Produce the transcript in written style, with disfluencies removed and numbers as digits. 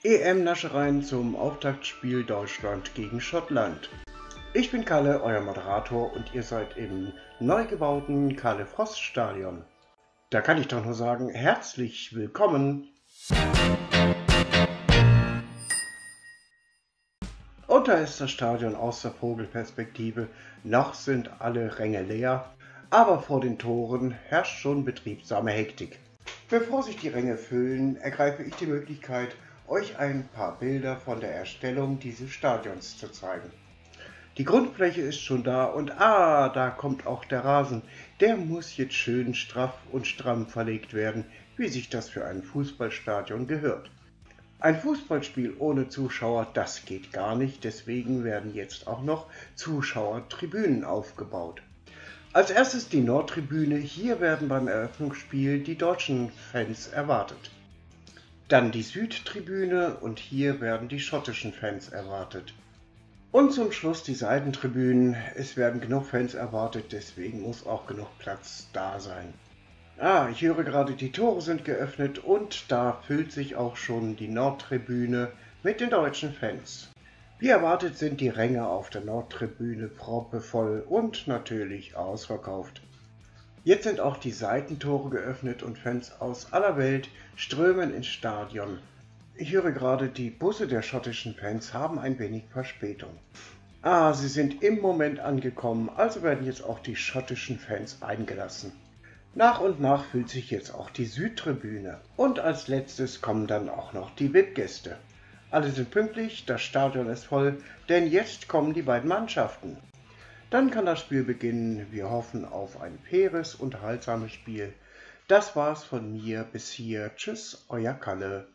EM-Naschereien zum Auftaktspiel Deutschland gegen Schottland. Ich bin Kalle, euer Moderator, und ihr seid im neu gebauten Kalle-Frost-Stadion. Da kann ich doch nur sagen, herzlich willkommen. Und da ist das Stadion aus der Vogelperspektive. Noch sind alle Ränge leer, aber vor den Toren herrscht schon betriebsame Hektik. Bevor sich die Ränge füllen, ergreife ich die Möglichkeit, euch ein paar Bilder von der Erstellung dieses Stadions zu zeigen. Die Grundfläche ist schon da und da kommt auch der Rasen. Der muss jetzt schön straff und stramm verlegt werden, wie sich das für ein Fußballstadion gehört. Ein Fußballspiel ohne Zuschauer, das geht gar nicht, deswegen werden jetzt auch noch Zuschauertribünen aufgebaut. Als erstes die Nordtribüne, hier werden beim Eröffnungsspiel die deutschen Fans erwartet. Dann die Südtribüne und hier werden die schottischen Fans erwartet. Und zum Schluss die Seitentribünen, es werden genug Fans erwartet, deswegen muss auch genug Platz da sein. Ich höre gerade, die Tore sind geöffnet und da füllt sich auch schon die Nordtribüne mit den deutschen Fans. Wie erwartet sind die Ränge auf der Nordtribüne proppevoll und natürlich ausverkauft. Jetzt sind auch die Seitentore geöffnet und Fans aus aller Welt strömen ins Stadion. Ich höre gerade, die Busse der schottischen Fans haben ein wenig Verspätung. Sie sind im Moment angekommen, also werden jetzt auch die schottischen Fans eingelassen. Nach und nach füllt sich jetzt auch die Südtribüne und als letztes kommen dann auch noch die VIP-Gäste. Alle sind pünktlich, das Stadion ist voll, denn jetzt kommen die beiden Mannschaften. Dann kann das Spiel beginnen. Wir hoffen auf ein faires, unterhaltsames Spiel. Das war's von mir bis hier. Tschüss, euer Kalle.